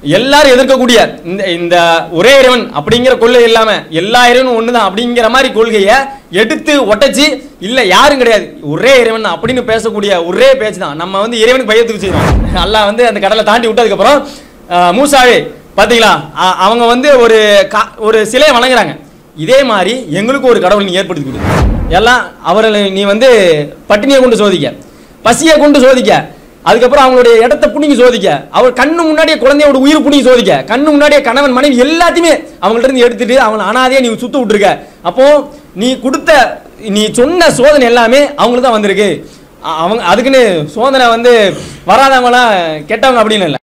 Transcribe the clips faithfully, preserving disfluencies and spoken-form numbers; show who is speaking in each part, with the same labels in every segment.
Speaker 1: எல்லாரும் எதிர்க்கக்கூடிய இந்த இந்த ஒரே இறைவன் அப்படிங்கிற கொள்கை இல்லாம எல்லா இறைவனும் ஒண்ணுதான் அப்படிங்கிற மாதிரி கொள்கையை எடுத்து ஒட்டச்சு இல்ல யாரும் கிடையாது ஒரே இறைவன் அப்படின்னு பேசக்கூடிய ஒரே பேச்சு தான் நம்ம வந்து இறைவனுக்கு பயத்துக்கு செய்யணும். அல்லாஹ் வந்து அந்த கடலை தாண்டி விட்டதுக்கு அப்புறம் மூசாவே பாத்தீங்களா அவங்க வந்து ஒரு ஒரு சிலையை வணங்குறாங்க. இதே மாதிரி எங்களுக்கு ஒரு கடவுள் நீ ஏற்படுத்தி கொடு, எல்லாம் அவர்களை நீ வந்து பட்டினியை கொண்டு சோதிக்க, பசியை கொண்டு சோதிக்க, அதுக்கப்புறம் அவங்களுடைய இடத்த புடிங்கி சோதிக்க, அவர் கண்ணு முன்னாடியே குழந்தையோட உயிர் புடிங்கி சோதிக்க, கண்ணு முன்னாடியே கணவன் மனைவி எல்லாத்தையுமே அவங்கள்ட்ட இருந்து எடுத்துட்டு அவங்களை அனாதையா நீ சுத்த விட்டுருக்க. அப்போ நீ கொடுத்த நீ சொன்ன சோதனை எல்லாமே அவங்களுக்கு தான் வந்திருக்கு. அவங்க அதுக்குன்னு சோதனை வந்து வராதவங்களாம் கெட்டவங்க அப்படின்னு இல்லை.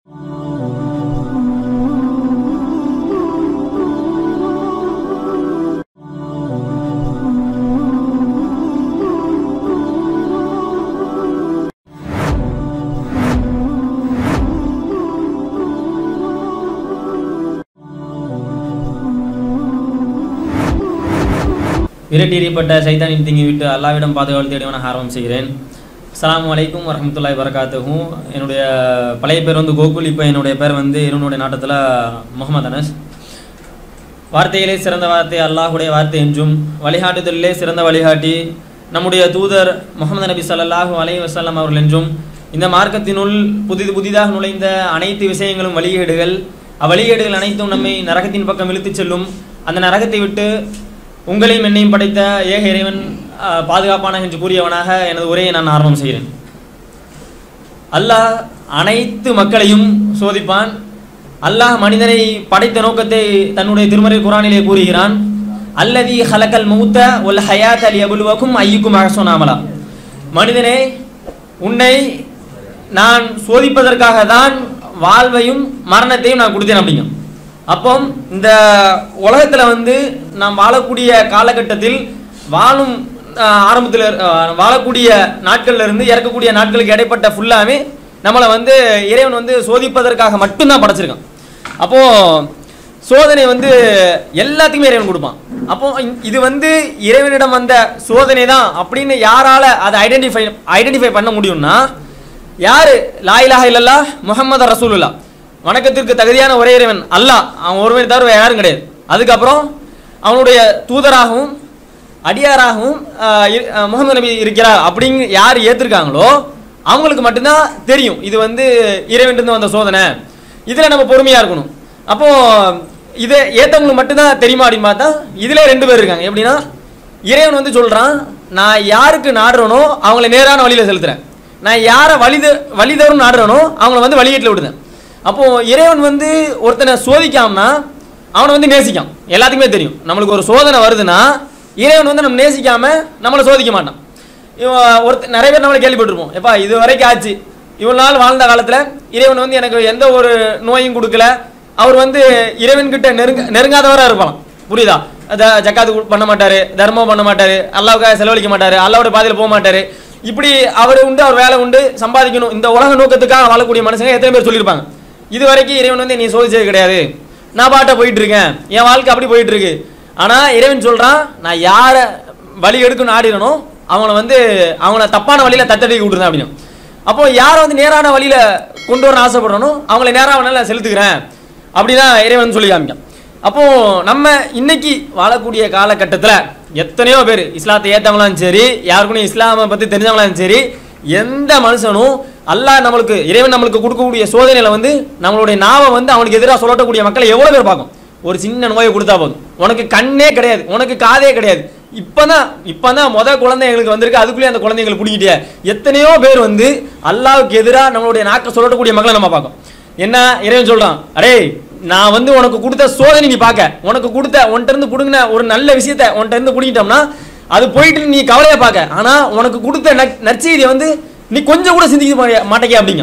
Speaker 2: விரட்டியறியப்பட்ட சைத்தானின் தீங்கி விட்டு அல்லாவிடம் பாதுகாவல் தேடிவன ஆரம்பம் செய்கிறேன். அஸ்ஸலாமு அலைக்கும் வரஹ்மத்துல்லாஹி வரகாத்துஹு. என்னுடைய பழைய பேர் வந்து கோகுல், இப்போ என்னுடைய பேர் வந்து என்னுடைய நாட்டத்தில் முகமது அனஸ். வார்த்தையிலே சிறந்த வார்த்தை அல்லாஹுடைய வார்த்தை என்றும் வழிகாட்டுதலிலே சிறந்த வழிகாட்டி நம்முடைய தூதர் முகமது நபி ஸல்லல்லாஹு அலைஹி வஸல்லம் அவர்கள் என்றும் இந்த மார்க்கத்தினுள் புதிது புதிதாக நுழைந்த அனைத்து விஷயங்களும் வழிகேடுகள், அவ்வழிகேடுகள் அனைத்தும் நம்மை நரகத்தின் பக்கம் இழுத்துச் செல்லும். அந்த நரகத்தை விட்டு உங்களையும் என்னையும் படைத்த ஏக இறைவன் பாதுகாப்பான என்று கூறியவனாக எனது உரையை நான் ஆரம்பம் செய்கிறேன். அல்லாஹ் அனைத்து மக்களையும் சோதிப்பான். அல்லாஹ் மனிதனை படைத்த நோக்கத்தை தன்னுடைய திருமறை குர்ஆனிலே கூறுகிறான். அல்லதி ஹலக்கல் மௌத்த வல் ஹயாத லியப்லுவக்கும் அய்யுக்கும் அஹ்ஸனு அமலா. மனிதனே, உன்னை நான் சோதிப்பதற்காக தான் வாழ்வையும் மரணத்தையும் நான் கொடுத்தேன் அப்படிங்க. அப்போ இந்த உலகத்தில் வந்து நாம் வாழக்கூடிய காலகட்டத்தில் வாழும் ஆரம்பத்தில் வாழக்கூடிய நாட்கள்ல இருந்து இறக்கக்கூடிய நாட்களுக்கு இடைப்பட்ட ஃபுல்லாமே நம்மளை வந்து இறைவன் வந்து சோதிப்பதற்காக மட்டும்தான் படைச்சிருக்கான். அப்போ சோதனை வந்து எல்லாத்துக்குமே இறைவன் கொடுப்பான். அப்போ இது வந்து இறைவனிடம் வந்த சோதனை தான் அப்படின்னு யாரால அதை ஐடென்டிஃபை ஐடென்டிஃபை பண்ண முடியும்னா, யாரு லா இலாஹா இல்லல்லாஹ் முஹம்மது ரசூலுல்லாஹ், வணக்கத்திற்கு தகுதியான ஒரே இறைவன் அல்லாஹ், அவன் ஒருவனை தவிர யாரும் கிடையாது, அதுக்கப்புறம் அவனுடைய தூதராகவும் அடியாராகவும் முகமது நபி இருக்கிறார் அப்படிங்க யார் ஏற்றிருக்காங்களோ அவங்களுக்கு மட்டும்தான் தெரியும் இது வந்து இறைவனிலிருந்து வந்த சோதனை. இதில் நம்ம பொறுமையாக இருக்கணும். அப்போது இதை ஏற்றவங்களுக்கு மட்டும்தான் தெரியுமா அப்படின்னு பார்த்தா இதில் ரெண்டு பேர் இருக்காங்க. எப்படின்னா, இறைவன் வந்து சொல்கிறான், நான் யாருக்கு நாடுறனோ அவங்கள நேரான வழியில் செலுத்துறேன், நான் யாரை வழித வழிதரும் நாடுறனோ அவங்கள வந்து வழிகேட்டில் விடுதேன். அப்போது இறைவன் வந்து ஒருத்தனை சோதிக்காமனா அவனை வந்து நேசிக்கான். எல்லாத்துக்குமே தெரியும், நம்மளுக்கு ஒரு சோதனை வருதுன்னா இறைவன் வந்து நம்ம நேசிக்காம நம்மளை சோதிக்க மாட்டான். ஒருத்த நிறைய பேர் நம்மளை கேள்விப்பட்டிருப்போம், எப்பா இது வரைக்கும் ஆச்சு, இவ்வளோ நாள் வாழ்ந்த காலத்தில் இறைவன் வந்து எனக்கு எந்த ஒரு நோயும் கொடுக்கல, அவர் வந்து இறைவன்கிட்ட நெருங்க நெருங்காதவராக இருப்பான். புரியுதா? ஜக்காத்து பண்ண மாட்டார், தர்மம் பண்ண மாட்டார், அல்லாவுக்காக செலவழிக்க மாட்டார், அல்லாவோட பாதையில் போக மாட்டார், இப்படி அவர் உண்டு அவர் வேலை உண்டு சம்பாதிக்கணும் இந்த உலக நோக்கத்துக்காக வாழக்கூடிய மனுஷங்க எத்தனை பேர் சொல்லியிருப்பாங்க. இது வரைக்கும் இறைவன் வந்து நீ சோதிச்சது கிடையாது, நான் பாட்டை போயிட்டு இருக்கேன், என் வாழ்க்கை அப்படி போயிட்டு இருக்கு. ஆனால் இறைவன் சொல்கிறான், நான் யாரை வழி எடுக்கணும்னு ஆடிடனோ அவங்கள வந்து அவங்கள தப்பான வழியில் தத்தடி விட்டுருந்தேன் அப்படின்னு. அப்போ யாரை வந்து நேரான வழியில் கொண்டு வரணும் ஆசைப்படுறனோ அவங்கள நேராக வேணாலும் செலுத்துக்கிறேன் அப்படிதான் இறைவன் சொல்லி காமிக்கான். அப்போது நம்ம இன்னைக்கு வாழக்கூடிய காலகட்டத்தில் எத்தனையோ பேர் இஸ்லாத்தை ஏற்றவங்களாம் சரி, யாருக்குன்னு இஸ்லாமை பற்றி தெரிஞ்சவங்களாம் சரி, எந்த மனுஷனும் அல்லாஹ் நம்மளுக்கு இறைவன் நம்மளுக்கு கொடுக்கக்கூடிய சோதனையில் வந்து நம்மளுடைய நாவை வந்து அவனுக்கு எதிராக சொல்லக்கூடிய மக்களை எவ்வளோ பேர் பார்க்கும். ஒரு சின்ன நோயை கொடுத்தா போதும், உனக்கு கண்ணே கிடையாது, உனக்கு காதே கிடையாது, இப்போதான் இப்போதான் மொதல் குழந்தை எங்களுக்கு வந்திருக்கு, அதுக்குள்ளேயே அந்த குழந்தைங்களுக்கு பிடிக்கிட்டே எத்தனையோ பேர் வந்து அல்லாவுக்கு எதிராக நம்மளுடைய நாக்கை சொல்லக்கூடிய மக்களை நம்ம பார்க்கும். என்ன இறைவன் சொல்கிறான், அடே நான் வந்து உனக்கு கொடுத்த சோதனை நீ பார்க்க, உனக்கு கொடுத்த உன்கிட்ட இருந்து பிடுங்கின ஒரு நல்ல விஷயத்த உன்கிட்ட இருந்து பிடிக்கிட்டோம்னா அது போயிட்டு நீ கவலையை பார்க்க, ஆனால் உனக்கு கொடுத்த நற்செய்தியை வந்து நீ கொஞ்சம் கூட சிந்திக்க மாட்டேங்க அப்படிங்க.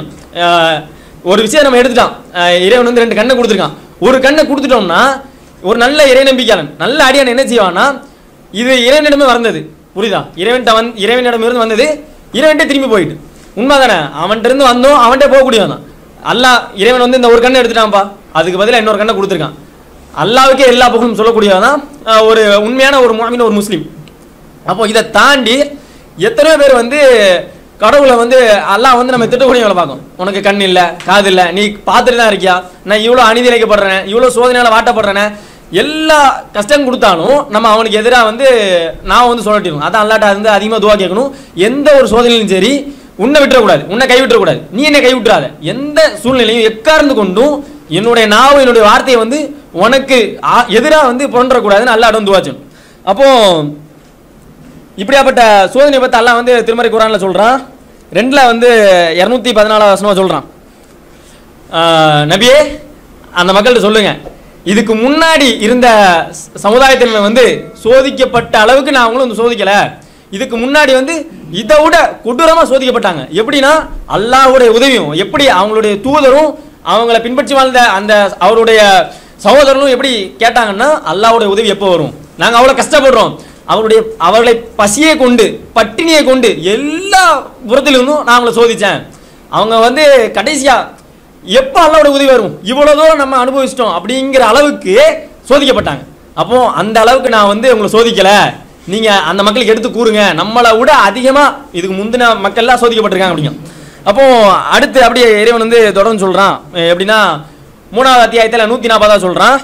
Speaker 2: ஒரு விஷயம் நம்ம எடுத்துட்டான், இறைவன் வந்து ரெண்டு கண்ணை கொடுத்துருக்கான், ஒரு கண்ணை கொடுத்துட்டோம்னா ஒரு நல்ல இறை நம்பிக்கையாளன் நல்ல அடியான என்ன செய்வான்னா, இது இறைவனிடமே வந்தது, புரியுதா? இறைவன்கிட்ட வந்து இறைவனிடம் இருந்து வந்தது இறைவன்கிட்ட திரும்பி போயிட்டு உண்மை தானே, அவன்கிட்ட இருந்து வந்தோம் அவன்கிட்ட போகக்கூடியவன் தான். அல்லாஹ் இறைவன் வந்து இந்த ஒரு கண்ணை எடுத்துட்டான்ப்பா, அதுக்கு பதிலாக இன்னொரு கண்ணை கொடுத்துருக்கான். அல்லாவுக்கே எல்லா புகழும் சொல்லக்கூடியவன் தான் ஒரு உண்மையான ஒரு முஃமின் ஒரு முஸ்லீம். அப்போ இதை தாண்டி எத்தனையோ பேர் வந்து
Speaker 1: கடவுளை வந்து அல்லாஹ் வந்து நம்ம திட்டக்கூடிய வேலை பார்க்கும். உனக்கு கண் இல்லை, காது இல்லை, நீ பார்த்துட்டு தான் இருக்கியா, நான் இவ்வளோ அநீதி இழைக்கப்படுறேன், இவ்வளோ சோதனையால் வாட்டப்படுறேனே, எல்லா கஷ்டம் கொடுத்தாலும் நம்ம அவனுக்கு எதிராக வந்து நான் வந்து சொல்லட்டிடும். அதான் அல்லாட்ட வந்து அதிகமாக துவா கேட்கணும். எந்த ஒரு சோதனையிலும் சரி உன்னை விட்டுறக்கூடாது, உன்னை கைவிட்டுறக்கூடாது, நீ என்னை கைவிட்டுறாத. எந்த சூழ்நிலையும் எக்கார்ந்து கொண்டும் என்னுடைய நாவு என்னுடைய வார்த்தையை வந்து உனக்கு எதிராக வந்து புரண்டக்கூடாதுன்னு அல்லாஹ் வந்து துவா செய்யணும். அப்போ இப்படியாப்பட்ட சோதனை பற்றி அல்லாஹ் வந்து திருமறை குர்ஆன்ல சொல்றான். ரெண்டுல வந்து இருநூத்தி பதினாலாவது வசனமா சொல்றான், நபியே அந்த மக்கள்கிட்ட சொல்லுங்க, இதுக்கு முன்னாடி இருந்த சமுதாயத்தினர் வந்து சோதிக்கப்பட்ட அளவுக்கு நான் அவங்களும் வந்து சோதிக்கல. இதுக்கு முன்னாடி வந்து இதை விட கொடூரமா சோதிக்கப்பட்டாங்க. எப்படின்னா அல்லாஹ்வுடைய உதவியும், எப்படி அவங்களுடைய தூதரும் அவங்கள பின்பற்றி வாழ்ந்த அந்த அவருடைய சகோதரனும் எப்படி கேட்டாங்கன்னா, அல்லாஹ்வுடைய உதவி எப்போ வரும், நாங்கள் அவ்வளோ கஷ்டப்படுறோம், அவருடைய அவர்களை பசியை கொண்டு பட்டினியை கொண்டு எல்லா புறத்திலிருந்தும் நான் அவங்களை சோதித்தேன். அவங்க வந்து கடைசியா எப்போ அல்லாஹ்வுடைய உதவி வரும், இவ்வளோ தூரம் நம்ம அனுபவிச்சிட்டோம் அப்படிங்கிற அளவுக்கு சோதிக்கப்பட்டாங்க. அப்போ அந்த அளவுக்கு நான் வந்து உங்களை சோதிக்கலை, நீங்க அந்த மக்களுக்கு எடுத்து கூறுங்க, நம்மளை விட அதிகமா இதுக்கு முந்தின மக்கள்லாம் சோதிக்கப்பட்டிருக்காங்க அப்படிங்க. அப்போ அடுத்து அப்படியே இறைவன் வந்து தொடர்ந்து சொல்றான். எப்படின்னா மூணாவது அத்தியாயத்தில் நூத்தி நாற்பதாவது சொல்றான்,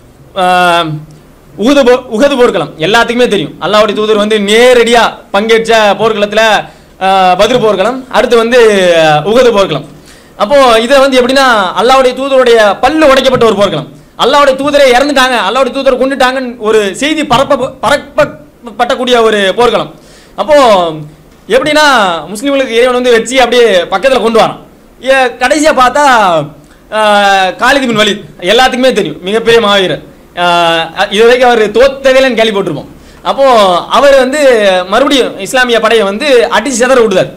Speaker 1: உஹது போ உஹது போர்க்களம் எல்லாத்துக்குமே தெரியும். அல்லாஹ்வுடைய தூதர் வந்து நேரடியா பங்கேற்ற போர்க்களத்துல பத்ர் போர்க்களம், அடுத்து வந்து உஹது போர்க்களம். அப்போ இதை வந்து எப்படின்னா அல்லாஹ்வுடைய தூதருடைய பல்லு உடைக்கப்பட்ட ஒரு போர்க்களம். அல்லாஹ்வுடைய தூதரை இறந்துட்டாங்க, அல்லாஹ்வுடைய தூதரை கொண்டுட்டாங்கன்னு ஒரு செய்தி பரப்ப பரப்பப்பட்டக்கூடிய ஒரு போர்க்களம். அப்போ எப்படின்னா முஸ்லீம்களுக்கு இறைவன் வந்து வச்சு அப்படியே பக்கத்தில் கொண்டு வரான். கடைசியா பார்த்தா காலித் பின் வலீத் எல்லாத்துக்குமே தெரியும், மிகப்பெரிய மாவீரர். இது வரைக்கும் அவர் தோத்தவேலன்னு கேள்விப்பட்டிருப்போம். அப்போ அவர் வந்து மறுபடியும் இஸ்லாமிய படையை வந்து அடிச்சு செதற விடுதார்.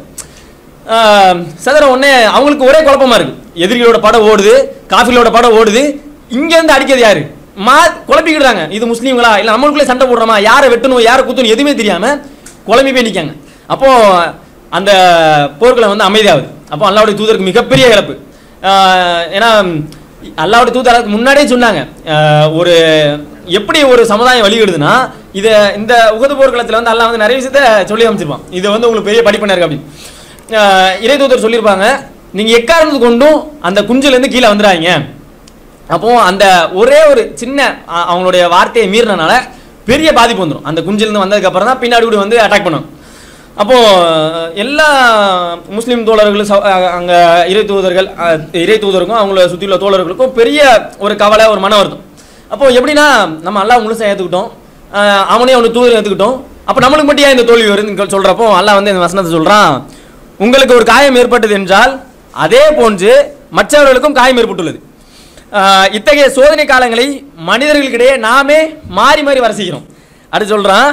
Speaker 1: செதற உடனே அவங்களுக்கு ஒரே குழப்பமா இருக்கு, எதிரிகளோட படம் ஓடுது, காஃபிலோட படம் ஓடுது, இங்க இருந்து அடிக்கிறது யாரு, மா குழப்பிக்கிடுறாங்க. இது முஸ்லீம்களா இல்ல நம்மளுக்குள்ளே சண்டை போடுறோமா, யாரை வெட்டணும் யாரை குத்தணும் எதுவுமே தெரியாம குழம்பி போய் நிற்காங்க. அப்போ அந்த போர்க்களம் வந்து அமைதியாகுது. அப்போ அல்லாஹ்வுடைய தூதருக்கு மிகப்பெரிய இழப்பு. ஏன்னா அல்லாஹ்வுடைய தூதருக்கு முன்னாடியே சொன்னாங்க, ஒரு எப்படி ஒரு சமுதாயம் வழிகிடுதுன்னா இதை இந்த உஹது போர்க்களத்தில் வந்து அல்லாஹ் வந்து நிறைய விஷயத்த சொல்லி அமைச்சிருப்பான். இது வந்து உங்களுக்கு பெரிய படிப்பினா இருக்கு அப்படின்னு இறை தூதர் சொல்லியிருப்பாங்க, நீங்க எக்காரணத்து கொண்டும் அந்த குஞ்சிலேருந்து கீழே வந்துடாதீங்க. அப்போ அந்த ஒரே ஒரு சின்ன அவங்களுடைய வார்த்தையை மீறினால பெரிய பாதிப்பு வந்துடும். அந்த குஞ்சிலிருந்து வந்ததுக்கு அப்புறம் தான் பின்னாடி கூட வந்து அட்டாக் பண்ணும். அப்போ எல்லா முஸ்லீம் தோழர்களும் அங்கே இறை தூதர்கள் இறை தூதருக்கும் அவங்கள சுற்றியுள்ள தோழர்களுக்கும் பெரிய ஒரு கவலை, ஒரு மன வருத்தம். அப்போ எப்படின்னா நம்ம அல்லாஹ் முழுசாக ஏற்றுக்கிட்டோம், அவனே அவனுக்கு தூதரை ஏற்றுக்கிட்டோம், அப்போ நம்மளுக்கு மட்டும் ஏன் இந்த தோல்வி வருதுன்னு சொல்கிறப்போ அல்லாஹ் வந்து இந்த வசனத்தை சொல்கிறான், உங்களுக்கு ஒரு காயம் ஏற்பட்டது என்றால் அதே போன்று மற்றவர்களுக்கும் காயம் ஏற்பட்டுள்ளது. இத்தகைய சோதனை காலங்களை மனிதர்களுக்கிடையே நாமே மாறி மாறி வர செய்கிறோம். அடுத்து சொல்றான்,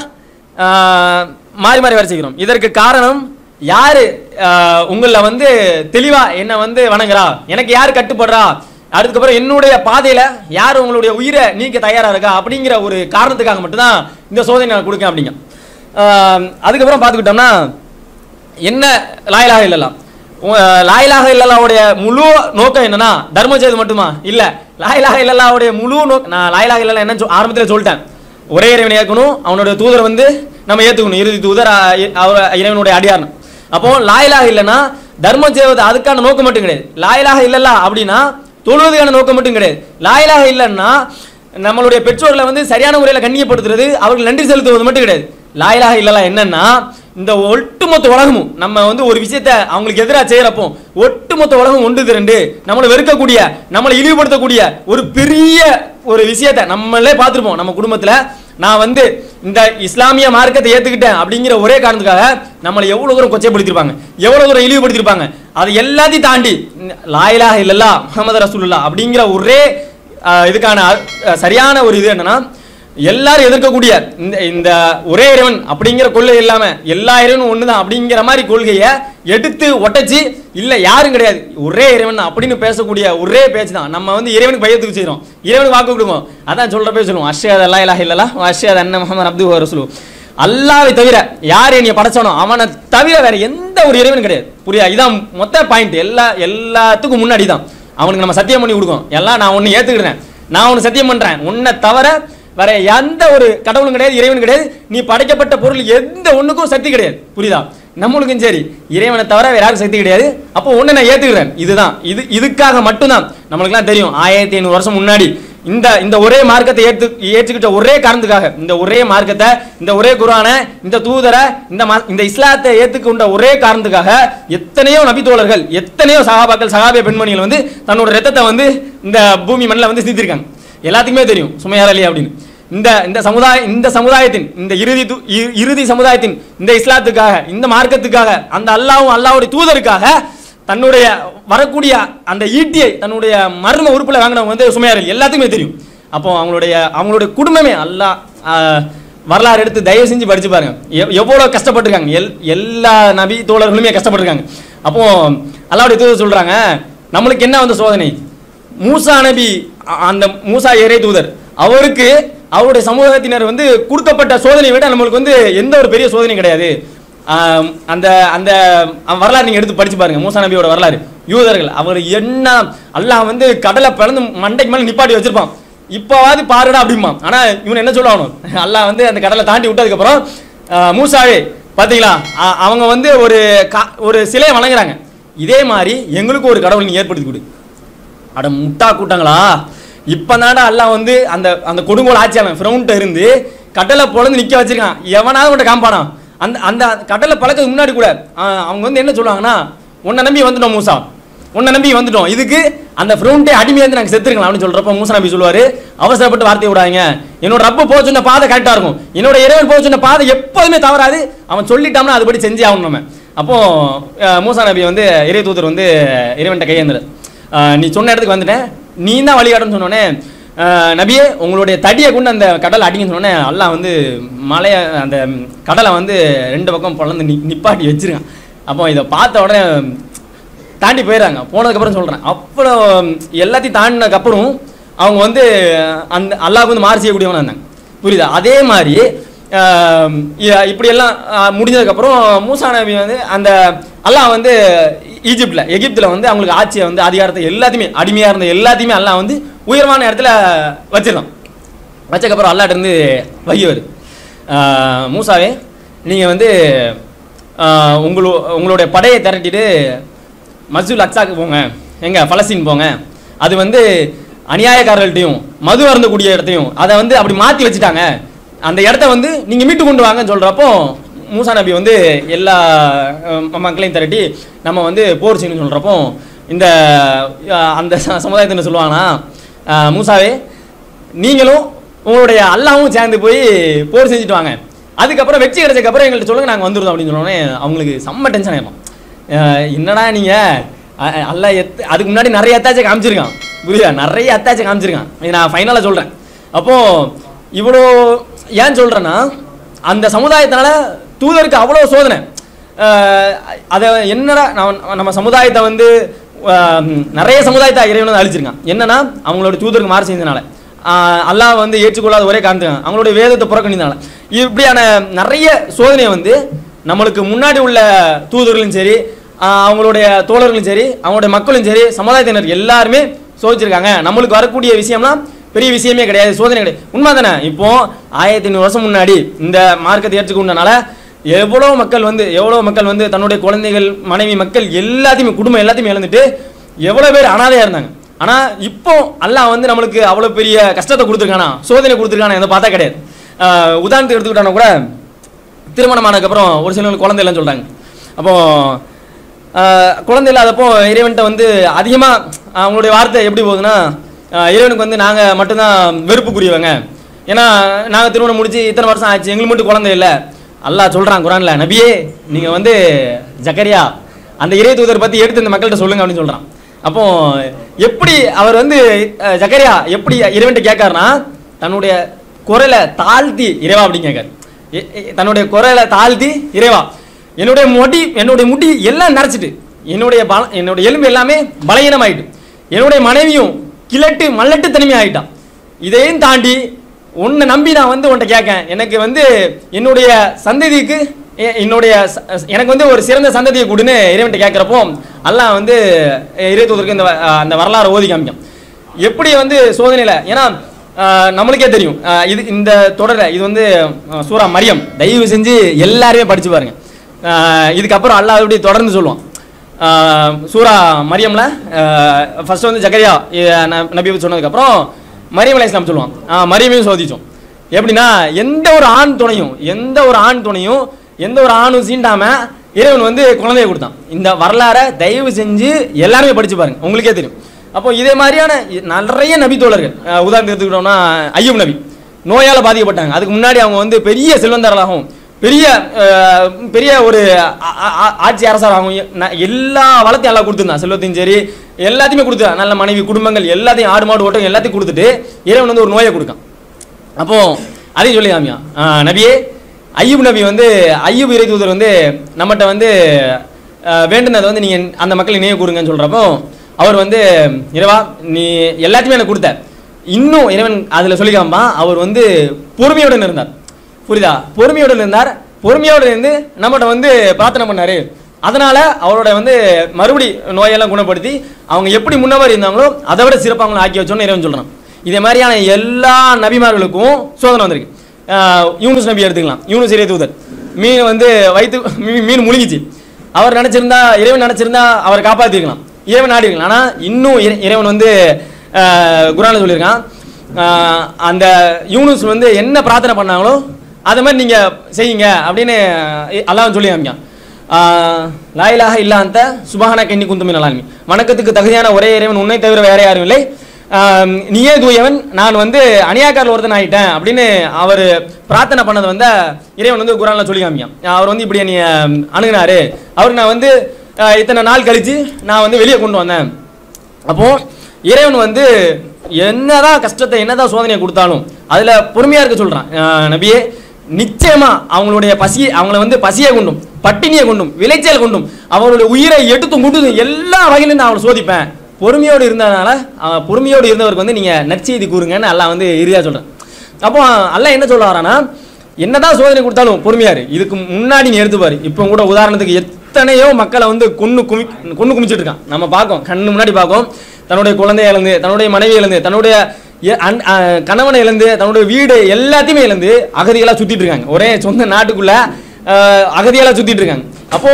Speaker 1: மாறி மாறி வர செய்கிறோம். இதற்கு காரணம் யாரு உங்களில் வந்து தெளிவா என்ன வந்து வணங்குறா, எனக்கு யார் கட்டுப்படுறா, அதுக்கப்புறம் என்னுடைய பாதையில யார் உங்களுடைய உயிரை நீக்க தயாரா இருக்கா அப்படிங்கிற ஒரு காரணத்துக்காக மட்டும்தான் இந்த சோதனை நான் கொடுக்கேன் அப்படிங்க. அதுக்கப்புறம் பார்த்துக்கிட்டோம்னா என்ன லா இலாஹா இல்லல்லாஹ், லா இலாஹா இல்லல்லாஹ்வுடைய முழு நோக்கம் என்னன்னா தர்மம் செய்வது மட்டுமா இல்ல, லா இலாஹா இல்லல்லாஹ்வுடைய முழு நோக்கம், நான் லா இலாஹா இல்லல்லாஹ் என்ன ஆரம்பத்தில் சொல்லிட்டேன், ஒரே இறைவனை ஏற்கணும், அவனுடைய தூதரை வந்து நம்ம ஏற்றுக்கணும், இறுதி தூதர் இறைவனுடைய அடியார். அப்போ லா இலாஹா இல்லைன்னா தர்மம் செய்வது அதுக்கான நோக்கம் மட்டும் கிடையாது. லா இலாஹா இல்லல்லாஹ் அப்படின்னா தொழுவதுக்கான நோக்கம் மட்டும் கிடையாது. லா இலாஹா இல்லைன்னா நம்மளுடைய பெற்றோர்களை வந்து சரியான முறையில் கண்ணியப்படுத்துறது, அவர்கள் நன்றி செலுத்துவது மட்டும் கிடையாது. லா இலாஹா இல்லல்லாஹ் என்னன்னா இந்த ஒட்டுமொத்த உலகமும் நம்ம வந்து ஒரு விஷயத்த அவங்களுக்கு எதிராக செய்யறப்போ ஒட்டுமொத்த உலகம் ஒன்று திரண்டு நம்மளை வெறுக்கக்கூடிய, நம்மளை இழிவுபடுத்தக்கூடிய ஒரு பெரிய ஒரு விஷயத்த நம்மளே பார்த்துருப்போம். நம்ம குடும்பத்தில் நான் வந்து இந்த இஸ்லாமிய மார்க்கத்தை ஏற்றுக்கிட்டேன் அப்படிங்கிற ஒரே காரணத்துக்காக நம்மளை எவ்வளோ தூரம் கொச்சைப்படுத்திருப்பாங்க, எவ்வளோ தூரம் இழிவுபடுத்திருப்பாங்க. அதை எல்லாத்தையும் தாண்டி லா இலாஹா இல்லல்லாஹ் முஹம்மது ரசூலுல்லாஹ் அப்படிங்கிற ஒரே இதுக்கான சரியான ஒரு இது என்னன்னா எல்லாரும் எதிர்க்கக்கூடிய இந்த இந்த ஒரே இறைவன் அப்படிங்கிற கொள்கை இல்லாம எல்லா இறைவனும் ஒண்ணுதான் அப்படிங்கிற மாதிரி கொள்கையை எடுத்து ஒட்டச்சு இல்ல யாரும் கிடையாது ஒரே இறைவன் அப்படின்னு பேசக்கூடிய ஒரே பேச்சு தான் நம்ம வந்து இறைவனுக்கு பயத்துக்கு செய்யறோம், இறைவனுக்கு வாக்கு கொடுப்போம். அதான் சொல்ற பேர் சொல்லுவோம், அஷ்ஹது அல்லா இலாஹா இல்லல்லாஹ் வ அஷ்ஹது அன்ன முஹம்மது அப்துஹு வ ரசூலுஹு. அல்லாஹ்வை தவிர யார் என்னைய படைச்சானோ அவனை தவிர வேற எந்த ஒரு இறைவனும் கிடையாது. புரியா? இதான் மொத்த பாயிண்ட். எல்லா எல்லாத்துக்கும் முன்னாடி தான் அவனுக்கு நம்ம சத்தியம் பண்ணி கொடுக்கணும். எல்லாம் நான் ஒன்னு ஏத்துக்கிட்டேன், நான் ஒன்னு சத்தியம் பண்றேன், உன்னை தவிர வேற எந்த ஒரு கடவுளும் கிடையாது, இறைவனும் கிடையாது, நீ படைக்கப்பட்ட பொருள் எந்த ஒண்ணுக்கும் சக்தி கிடையாது. புரியுதா? நம்மளுக்கும் சரி இறைவனை தவிர வேற யாரும் சக்தி கிடையாது. அப்போ ஒன்று நான் ஏற்றுக்கிறேன், இதுதான் இது இதுக்காக மட்டும்தான். நம்மளுக்குலாம் தெரியும் ஆயிரத்தி ஐநூறு வருஷம் முன்னாடி இந்த இந்த ஒரே மார்க்கத்தை ஏற்று ஏற்றுக்கிட்ட ஒரே காரணத்துக்காக, இந்த ஒரே மார்க்கத்தை, இந்த ஒரே குர்ஆனை, இந்த தூதரை, இந்த இந்த இஸ்லாத்தை ஏற்றுக்கொண்ட ஒரே காரணத்துக்காக எத்தனையோ நபித்தோழர்கள், எத்தனையோ சஹாபாக்கள், சஹாபிய பெண்மணிகள் வந்து தன்னோட ரத்தத்தை வந்து இந்த பூமி மண்ணில் வந்து சிந்திருக்காங்க. எல்லாத்துக்குமே தெரியும் சுமையார் அலி அப்படின்னு. இந்த இந்த சமுதாய இந்த சமுதாயத்தின் இந்த இறுதி இறுதி சமுதாயத்தின் இந்த இஸ்லாத்துக்காக, இந்த மார்க்கத்துக்காக, அந்த அல்லாஹ்வும் அல்லாஹ்வுடைய தூதருக்காக தன்னுடைய வரக்கூடிய அந்த ஈட்டியை தன்னுடைய மர்ம உறுப்பில் வாங்கினவங்க வந்து சுமையார் அலி. எல்லாத்துக்குமே தெரியும். அப்போ அவங்களுடைய அவங்களுடைய குடும்பமே அல்லாஹ் வரலாறு எடுத்து தயவு செஞ்சு படிச்சு பாருங்க, எவ்வளோ கஷ்டப்பட்டிருக்காங்க. எல் எல்லா நபி தோழர்களுமே கஷ்டப்பட்டிருக்காங்க. அப்போ அல்லாஹ்வுடைய தூதர் சொல்றாங்க, நம்மளுக்கு என்ன வந்து சோதனை? மூசா நபி, அந்த மூசா இறை தூதர், அவருக்கு அவருடைய சமூகத்தினர் வந்து கொடுக்கப்பட்ட சோதனை விட நம்மளுக்கு வந்து எந்த ஒரு பெரிய சோதனை கிடையாது. அந்த அந்த வரலாறு நீங்க எடுத்து படிச்சு பாருங்க, மூசா நபியோட வரலாறு. யூதர்கள் அவர் என்ன அல்லாஹ் வந்து கடலை பிளந்து மண்டைக்கு மேலே நிப்பாட்டி வச்சிருப்பான், இப்போவாது பாருடா அப்படிமா. ஆனா இவன் என்ன சொல்லணும், அல்லாஹ் வந்து அந்த கடலை தாண்டி விட்டதுக்கு அப்புறம் மூசாவே பாத்தீங்களா அவங்க வந்து ஒரு ஒரு சிலையை வணங்குறாங்க, இதே மாதிரி எங்களுக்கு ஒரு கடவுள் நீ ஏற்படுத்தி கொடு. அட முட்டா கூட்டங்களா, இப்பதான்டா அல்லாஹ் வந்து அந்த அந்த கொடுங்கோல் ஆட்சியாளன் ஃபிரௌன்ட்ட இருந்து கடலை பொழந்து நிக்க வச்சிருக்கான். எவனாவது உன்ட்ட காம்பானா? அந்த அந்த கடலை பழக்கிறதுக்கு முன்னாடி கூட அவங்க வந்து என்ன சொல்லுவாங்கன்னா, உன்னை நம்பி வந்துட்டோம் மூசா, உன்னை நம்பி வந்துட்டோம், இதுக்கு அந்த ஃபிரௌன்ட்டே அடிமையாக இருந்து நாங்கள் செத்துருக்கலாம் அப்படின்னு சொல்றப்ப மூசா நபி சொல்லுவாரு, அவசரப்பட்டு வார்த்தையை விடாங்க, என்னோட ரப்ப போக சொன்ன பாதை கரெக்டாக இருக்கும், என்னோட இறைவன் போக சொன்ன பாதை எப்போதுமே தவறாது, அவன் சொல்லிட்டான்னா அதுபடி செஞ்சே ஆகணும் நம்ம. அப்போ மூசா நபி வந்து இறை தூதர் வந்து இறைவன்ட்ட கையேந்துரு, நீ சொன்ன இடத்துக்கு வந்துட்டேன், நீ தான் வழிகாட்டுன்னு சொன்னோன்னே, நபியே உங்களுடைய தடியை கொண்டு அந்த கடலை அடிங்கன்னு சொன்னோன்னே அல்லாஹ் வந்து மலையை அந்த கடலை வந்து ரெண்டு பக்கம் பொழந்து நி நிப்பாட்டி வச்சிருக்கான். அப்போ இதை பார்த்த உடனே தாண்டி போயிடுறாங்க. போனதுக்கப்புறம் சொல்கிறேன், அப்புறம் எல்லாத்தையும் தாண்டினதுக்கப்புறம் அவங்க வந்து அந்த அல்லாஹ்வுக்கு வந்து மாறு செய்யக்கூடியவனாக இருந்தாங்க. புரியுதா? அதே மாதிரி இப்படியெல்லாம் முடிஞ்சதுக்கப்புறம் மூசா நபி வந்து அந்த அல்லாஹ் வந்து ஈஜிப்டில் எகிப்தில் வந்து அவங்களுக்கு ஆட்சியை வந்து அதிகாரத்தை எல்லாத்தையுமே அடிமையாக இருந்த எல்லாத்தையுமே அல்லாஹ் வந்து உயர்வான இடத்துல வச்சிடலாம். வச்சதுக்கப்புறம் அல்லாஹ்ட்ட இருந்து வகி வருது, மூசாவே நீங்கள் வந்து உங்களோ உங்களுடைய படையை திரட்டிட்டு மஸ்ஜிதுல் அக்ஸாக்கு போங்க, எங்கே பலஸ்தீன் போங்க, அது வந்து அநியாயக்காரர்கள்ட்டையும் மது அருந்தக்கூடிய இடத்தையும் அதை வந்து அப்படி மாற்றி வச்சுட்டாங்க, அந்த இடத்த வந்து நீங்கள் மீட்டு கொண்டு வாங்கன்னு சொல்கிறப்போ மூசா நபி வந்து எல்லா மக்களையும் திரட்டி நம்ம வந்து போர் செய்யணும்னு சொல்கிறப்போ இந்த அந்த சமுதாயத்தினர் சொல்லுவாங்கன்னா, மூசாவே நீங்களும் உங்களுடைய அல்லாவும் சேர்ந்து போய் போர் செஞ்சுட்டு வாங்க, அதுக்கப்புறம் வெற்றி கிடைச்சதுக்கப்புறம் எங்கள்கிட்ட சொல்லுங்கள் நாங்கள் வந்துடுறோம் அப்படின்னு சொன்னோடனே அவங்களுக்கு செம்ம டென்ஷன் ஆகிடும். என்னடா நீங்கள் அல்லா எத் அதுக்கு முன்னாடி நிறைய அத்தாச்சை காமிச்சிருக்கான், புரியுதா? நிறைய அத்தாச்சை காமிச்சிருக்கான், இது நான் ஃபைனலாக சொல்கிறேன். அப்போது இவ்வளோ ஏன் சொல்கிறேன்னா, அந்த சமுதாயத்தினால தூதருக்கு அவ்வளோ சோதனை. அதை என்னடா நம்ம சமுதாயத்தை வந்து நிறைய சமுதாயத்தை இறைவனை அழிச்சிருக்கான். என்னன்னா அவங்களோட தூதருக்கு மாறு செஞ்சதுனால, அல்லாஹ் வந்து ஏற்றுக்கொள்ளாத ஒரே காரணத்துக்காக, அவங்களுடைய வேதத்தை புறக்கணினால, இப்படியான நிறைய சோதனையை வந்து நம்மளுக்கு முன்னாடி உள்ள தூதர்களும் சரி, அவங்களுடைய தோழர்களும் சரி, அவங்களுடைய மக்களும் சரி, சமுதாயத்தினர் எல்லாருமே சோதிச்சிருக்காங்க. நம்மளுக்கு வரக்கூடிய விஷயம்லாம் பெரிய விஷயமே கிடையாது, சோதனை கிடையாது. உண்மை தானே? இப்போ ஆயிரத்தி ஐநூறு வருஷம் முன்னாடி இந்த மார்க்கத்தை ஏற்றுக்கொண்டனால எவ்வளோ மக்கள் வந்து எவ்வளோ மக்கள் வந்து தன்னுடைய குழந்தைகள், மனைவி, மக்கள் எல்லாத்தையுமே, குடும்பம் எல்லாத்தையுமே இழந்துட்டு எவ்வளோ பேர் அனாதையாக இருந்தாங்க. ஆனால் இப்போ அல்லாஹ் வந்து நம்மளுக்கு அவ்வளோ பெரிய கஷ்டத்தை கொடுத்துருக்கானா, சோதனை கொடுத்துருக்கானா, எதை பார்த்தா கிடையாது. உதாரணத்துக்கு எடுத்துக்கிட்டானா கூட திருமணம் ஆனதுக்கப்புறம் ஒரு சிலவங்களுக்கு குழந்தை இல்லைன்னு சொல்கிறாங்க. அப்போது குழந்தை இல்லாதப்போ இறைவன்கிட்ட வந்து அதிகமாக அவங்களுடைய வார்த்தை எப்படி போகுதுன்னா, இறைவனுக்கு வந்து நாங்கள் மட்டும்தான் வெறுப்புக்குரியவங்க, ஏன்னா நாங்கள் திருமணம் முடிச்சு இத்தனை வருஷம் ஆச்சு, எங்களுக்கு மட்டும் குழந்தை இல்லை. அல்லாஹ் சொல்கிறான் குரான்ல, நபியே நீங்கள் வந்து ஜக்கரியா அந்த இறை தூதரை பற்றி எடுத்து இந்த மக்கள்கிட்ட சொல்லுங்க அப்படின்னு சொல்கிறான். அப்போ எப்படி அவர் வந்து ஜக்கரியா எப்படி இறைவன்கிட்ட கேட்காருன்னா, தன்னுடைய குரலை தாழ்த்தி இறைவா அப்படின்னு கேட்காரு. தன்னுடைய குரலை தாழ்த்தி இறைவா, என்னுடைய முடி என்னுடைய முடி எல்லாம் நரைச்சிட்டு, என்னுடைய பல என்னுடைய எலும்பு எல்லாமே பலகீனமாயிட்டு, என்னுடைய மனைவியும் கிழட்டு மல்லட்டு தனிமை ஆகிட்டான், இதையும் தாண்டி உன்னை நம்பி நான் வந்து உன்ட்ட கேட்கேன், எனக்கு வந்து என்னுடைய சந்ததிக்கு என்னுடைய எனக்கு வந்து ஒரு சிறந்த சந்ததியை கொடுன்னு இறைவன்ட்ட கேட்குறப்போ அல்லாஹ் வந்து இறை தூதருக்கு இந்த அந்த வரலாறு ஓதி காமிக்கும் எப்படி வந்து சோதனையில். ஏன்னா நம்மளுக்கே தெரியும், இது இந்த தொடரை இது வந்து சூரா மரியம், தயவு செஞ்சு எல்லாருமே படிச்சு பாருங்க. இதுக்கப்புறம் அல்லாஹ் எப்படி தொடர்ந்து சொல்லுவான். சூரா மரியம்ல ஃபர்ஸ்ட் வந்து ஜக்கரியா நபி சொன்னதுக்கப்புறம் மரியம் அலைஹிஸ்ஸலாம் சொல்லுவான், மரியமையும் சோதிச்சோம். எப்படின்னா எந்த ஒரு ஆண் துணையும் எந்த ஒரு ஆண் துணையும் எந்த ஒரு ஆணும் சீண்டாம இறைவன் வந்து குழந்தைய கொடுத்தான். இந்த வரலாறை தயவு செஞ்சு எல்லாருமே படிச்சு பாருங்க, உங்களுக்கே தெரியும். அப்போ இதே மாதிரியான நிறைய நபி தோழர்கள், உதாரணத்துக்கு எடுத்துக்கிட்டோம்னா ஐயூப் நபி நோயால் பாதிக்கப்பட்டாங்க. அதுக்கு முன்னாடி அவங்க வந்து பெரிய செல்வந்தர்களாகவும் பெரிய பெரிய ஒரு ஆட்சி அரசராகவும் எல்லா வளத்தையும் எல்லாம் கொடுத்துருந்தான். செல்வத்தையும் சரி எல்லாத்தையுமே கொடுத்தா, நல்ல மனைவி குடும்பங்கள் எல்லாத்தையும் ஆடு மாடு ஓட்டம் எல்லாத்தையும் கொடுத்துட்டு இறைவன் வந்து ஒரு நோயை கொடுக்கான். அப்போ அதையும் சொல்லி காமியா நபியே ஐயூப் நபி வந்து ஐயூப் இறை தூதர் வந்து நம்மகிட்ட வந்து வேண்டுனதை வந்து நீங்கள் அந்த மக்களை நினைவு கூறுங்கன்னு சொல்கிறப்போ அவர் வந்து இறைவா நீ எல்லாத்தையுமே எனக்கு கொடுத்த, இன்னும் இறைவன் அதில் சொல்லிக்காமா அவர் வந்து பொறுமையுடன் இருந்தார். புரியுதா? பொறுமையுடன் இருந்தார். பொறுமையோடு இருந்து நம்மகிட்ட வந்து பிரார்த்தனை பண்ணார். அதனால் அவரோட வந்து மறுபடி நோயெல்லாம் குணப்படுத்தி அவங்க எப்படி முன்னவர் இருந்தாங்களோ அதை விட சிறப்பாக அவங்களை ஆக்கி வச்சோன்னு இறைவன் சொல்கிறான். இதே மாதிரியான எல்லா நபிமார்களுக்கும் சோதனை வந்திருக்கு. யூனுஸ் நபி எடுத்துக்கலாம். யூனுஸ் இறை தூதர் மீன் வந்து வைத்து மீன் முழுங்கிச்சு. அவர் நினச்சிருந்தா இறைவன் நினச்சிருந்தா அவரை காப்பாற்றிருக்கலாம், இறைவன் ஆடி இருக்கலாம். ஆனால் இன்னும் இறைவன் வந்து குர்ஆன்ல சொல்லியிருக்கான், அந்த யூனுஸ் வந்து என்ன பிரார்த்தனை பண்ணாங்களோ அதை மாதிரி நீங்கள் செய்யுங்க அப்படின்னு அல்லாஹ் சொல்லி காமிக்கான். லா இலாஹ இல்லா அன்த சுப்ஹானக இன்னி குன்து மினல் ஸாலிமீன், வணக்கத்துக்கு தகுதியான ஒரே இறைவன் உன்னை தவிர வேற யாரும் இல்லை, நீயே தூயவன், நான் வந்து அநியாக்காரில் ஒருத்தன் ஆகிட்டேன் அப்படின்னு அவர் பிரார்த்தனை பண்ணதை வந்து இறைவன் வந்து குர்ஆன்ல சொல்லி காமிக்கான். அவர் வந்து இப்படி நீ அணுகினாரு, அவருக்கு நான் வந்து இத்தனை நாள் கழித்து நான் வந்து வெளியே கொண்டு வந்தேன். அப்போது இறைவன் வந்து என்னதான் கஷ்டத்தை என்னதான் சோதனையை கொடுத்தாலும் அதில் பொறுமையாக இருக்க சொல்கிறான். நபியே நிச்சயமாக அவங்களுடைய பசி அவங்கள வந்து பசியை கொண்டும் பட்டினியை கொண்டும் விளைச்சல் கொண்டும் அவங்களுடைய உயிரை எடுத்து முட்டுது எல்லா வகையிலும் நான் அவளை சோதிப்பேன். பொறுமையோடு இருந்ததுனால பொறுமையோடு இருந்தவருக்கு வந்து நீங்கள் நற்செய்தி கூறுங்கன்னு அல்லாஹ் வந்து இறுதியாக சொல்கிறேன். அப்போ அல்லாஹ் என்ன சொல்ல வரானா, என்னதான் சோதனை கொடுத்தாலும் பொறுமையாரு. இதுக்கு முன்னாடி நீ எடுத்துப்பாரு, இப்போ கூட உதாரணத்துக்கு எத்தனையோ மக்களை வந்து கொன்று குமி கொன்று குமிச்சிட்டு இருக்கான். நம்ம பார்க்கோம், கண்ணு முன்னாடி பார்க்கோம். தன்னுடைய குழந்தைய இழந்து, தன்னுடைய மனைவி இழந்து, தன்னுடைய கணவனை இழந்து, தன்னுடைய வீடு எல்லாத்தையுமே இழந்து அகதிகளாக சுற்றிட்டு இருக்காங்க. ஒரே சொந்த நாட்டுக்குள்ள அகதிகளாக சுற்றிட்டு இருக்காங்க. அப்போ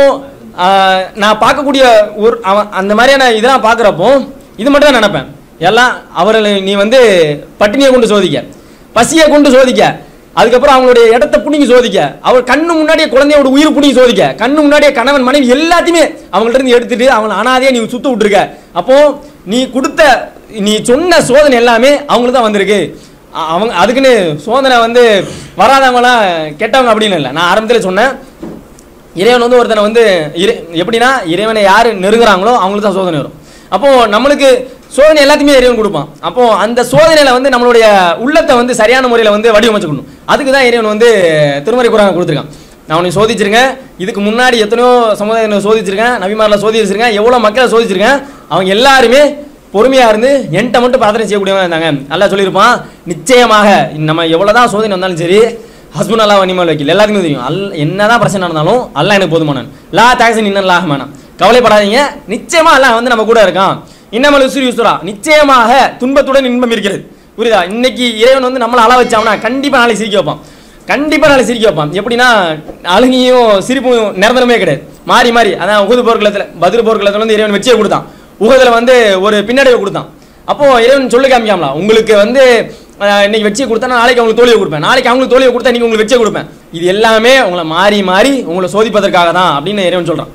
Speaker 1: நான் பார்க்கக்கூடிய ஒரு அந்த மாதிரியான இதெல்லாம் பார்க்குறப்போ இது மட்டும் தான் நினைப்பேன், எல்லாம் அவர்களை நீ வந்து பட்டினியை கொண்டு சோதிக்க, பசியை கொண்டு சோதிக்க, அதுக்கப்புறம் அவங்களுடைய இடத்த புடிங்கி சோதிக்க, அவர் கண்ணு முன்னாடியே குழந்தையோட உயிர் புடிங்கி சோதிக்க, கண்ணு முன்னாடியே கணவன் மனைவி எல்லாத்தையுமே அவங்கள்ட்ட இருந்து எடுத்துட்டு அவங்களை அனாதையே நீ சுத்த விட்டுருக்க. அப்போ நீ கொடுத்த நீ சொன்ன சோதனை எல்லாமே அவங்களுக்கு தான் வந்திருக்கு. அவங்க அதுக்குன்னு சோதனை வந்து வராதவங்களாம் கெட்டவங்க அப்படின்னு இல்லை. நான் ஆரம்பத்தில் சொன்னேன், இறைவன் வந்து ஒருத்தனை வந்து இறை எப்படின்னா இறைவனை யார் நெருங்குறாங்களோ அவங்களுக்கு தான் சோதனை வரும். அப்போது நம்மளுக்கு சோதனை எல்லாத்தையுமே இறைவன் கொடுப்பான். அப்போது அந்த சோதனையில் வந்து நம்மளுடைய உள்ளத்தை வந்து சரியான முறையில் வந்து வடிவமைச்சுக்கணும். அதுக்கு தான் இறைவன் வந்து திருமறை குர்ஆனை கொடுத்துருக்கான். நான் உன்னை சோதிச்சிருக்கேன், இதுக்கு முன்னாடி எத்தனையோ சமுதாயத்தை சோதிச்சிருக்கேன், நபிமாரில் சோதிச்சிருக்கேன், எவ்வளோ மக்களை சோதிச்சிருக்கேன், அவங்க எல்லாருமே பொறுமையாக இருந்து என்கிட்ட மட்டும் பிரார்த்தனை செய்யக்கூடியவங்க இருந்தாங்க. நல்லா சொல்லியிருப்பான், நிச்சயமாக நம்ம எவ்வளோதான் சோதனை வந்தாலும் சரி, ஹஸ்பண்ட் அல்லா வனிமல் வைக்கல எல்லாத்துக்குமே தெரியும், அல் என்னதான் பிரச்சனை நடந்தாலும் அல்லா எனக்கு போதுமானன், லா தாக்சன் இன்னன் லாஹ்மானா, கவலைப்படாதீங்க, நிச்சயமா அல்லா வந்து நம்ம கூட இருக்கான். இன்னமல் உஸ்ரி யுஸ்ரா, நிச்சயமாக துன்பத்துடன் இன்பம் இருக்கிறது. புரியுதா? இன்னைக்கு இறைவன் வந்து நம்மளை அள வச்சாங்கன்னா கண்டிப்பாக நாளைக்கு சிரிக்க வைப்பான், கண்டிப்பாக நாளைக்கு சிரிக்க வைப்பான். எப்படின்னா அழுகியும் சிரிப்பும் நிரந்தரமே கிடையாது, மாறி மாறி. அதான் உகது போர்க்களத்தில் பத்ர் போர்க்களத்தில் வந்து இறைவன் வெற்றியை கொடுத்தான், உகதில் வந்து ஒரு பின்னடைவை கொடுத்தான். அப்போது இறைவன் சொல்லி காமிக்காமலா, உங்களுக்கு வந்து இன்னைக்கு வெற்றியை கொடுத்தா நாளைக்கு அவங்களுக்கு தோல்வியை கொடுப்பேன், நாளைக்கு அவங்களுக்கு தோல்வியை கொடுத்தா இன்னைக்கு உங்களுக்கு வெற்றியை கொடுப்பேன். இது எல்லாமே உங்களை மாறி மாறி உங்களை சோதிப்பதற்காக தான் அப்படின்னு இறைவன் சொல்கிறான்.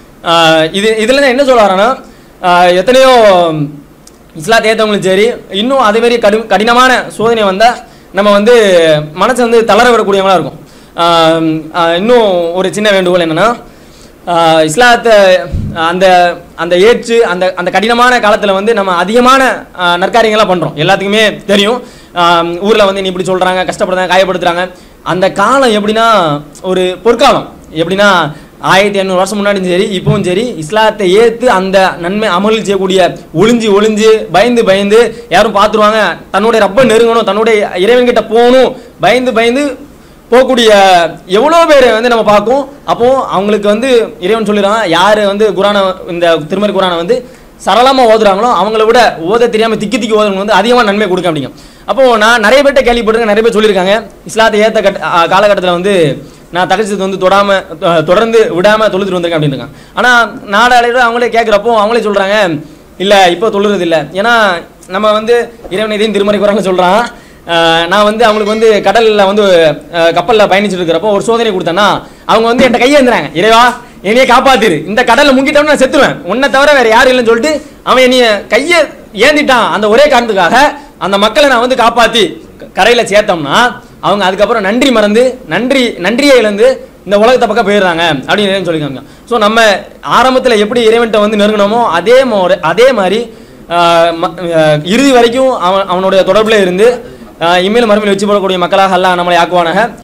Speaker 1: இது இதில் தான் என்ன சொல்ல வரேன்னா, எத்தனையோ இஸ்லாத்தை ஏற்றவங்களும் சரி, இன்னும் அதேமாரி கடி கடினமான சோதனை வந்தால் நம்ம வந்து மனசை வந்து தளர விடக்கூடியவங்களாக இருக்கும். இன்னும் ஒரு சின்ன வேண்டுகோள் என்னென்னா, இஸ்லாத்தை அந்த அந்த ஏற்று அந்த அந்த கடினமான காலத்தில் வந்து நம்ம அதிகமான நற்காரியங்களாக பண்ணுறோம், எல்லாத்துக்குமே தெரியும். ஊரில் வந்து நீ இப்படி சொல்கிறாங்க, கஷ்டப்படுறாங்க, காயப்படுத்துகிறாங்க. அந்த காலம் எப்படின்னா ஒரு பொற்காலம். எப்படின்னா ஆயிரத்தி ஐநூறு வருஷம் முன்னாடியும் சரி இப்பவும் சரி, இஸ்லாத்தை ஏற்று அந்த நன்மை அமல் செய்யக்கூடிய ஒளிஞ்சு ஒளிஞ்சு பயந்து பயந்து யாரும் பார்த்துருவாங்க, தன்னுடைய ரப்ப நெருங்கணும், தன்னுடைய இறைவன்கிட்ட போகணும், பயந்து பயந்து போகக்கூடிய எவ்வளோ பேர் வந்து நம்ம பார்க்கும். அப்போது அவங்களுக்கு வந்து இறைவன் சொல்லிடுறான், யார் வந்து குரானை இந்த திருமறை குரானை வந்து சரளமாக ஓதுறாங்களோ அவங்கள விட ஓத தெரியாமல் திக்கி திக்கி ஓதுறவங்க வந்து அதிகமாக நன்மை கொடுக்க அப்படிங்க. அப்போது நான் நிறைய பேர்ட்ட கேள்விப்பட்டிருக்கேன், நிறைய பேர் சொல்லியிருக்காங்க, இஸ்லாத்தை ஏற்ற கட்ட காலகட்டத்தில் வந்து நான் தகச்சது வந்து தொடாம தொடர்ந்து விடாம தொழுதுட்டு வந்திருக்கேன் அப்படின்னு இருக்காங்க. ஆனா நாடாளுட அவங்களே கேட்குறப்போ அவங்களே சொல்றாங்க இல்ல இப்போ தொழுறது இல்லை. ஏன்னா நம்ம வந்து இறைவன் இதையும் திருமறை குரான்ல சொல்றான். நான் வந்து அவங்களுக்கு வந்து கடலில் வந்து கப்பலில் பயணிச்சுட்டு இருக்கிறப்போ ஒரு சோதனை கொடுத்தேன்னா அவங்க வந்து என்கிட்ட கையை எழுந்துறாங்க, இறைவா என்னைய காப்பாத்திரு, இந்த கடலில் முங்கிட்டோம்னு நான் செத்துருவேன், உன்னை தவிர வேற யாரும் இல்லைன்னு சொல்லிட்டு அவன் என்னைய கையை ஏந்திட்டான். அந்த ஒரே காரணத்துக்காக அந்த மக்களை நான் வந்து காப்பாற்றி கரையில் சேர்த்தோம்னா அவங்க அதுக்கப்புறம் நன்றி மறந்து நன்றி நன்றியை இழந்து இந்த உலகத்தை பக்கம் போயிடுறாங்க அப்படின்னு சொல்லியிருக்காங்க. ஸோ நம்ம ஆரம்பத்தில் எப்படி இறைவன்ட்ட வந்து நெருங்கினோமோ அதே மாதிரி அதே மாதிரி இறுதி வரைக்கும் அவன் அவனுடைய தொடர்பில் இருந்து இம்மையில் மறுமையில் வச்சு போடக்கூடிய மக்களாக அல்லாஹ் நம்மளை ஆக்குவானாக.